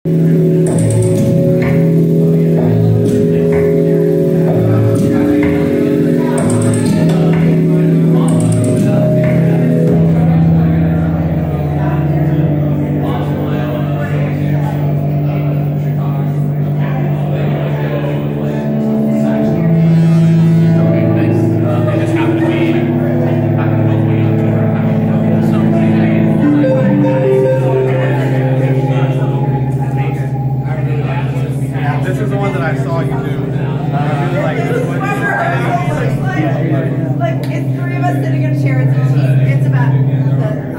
This is the one that I saw you do. I really like this one. Like it's three of us sitting in a chair. It's about the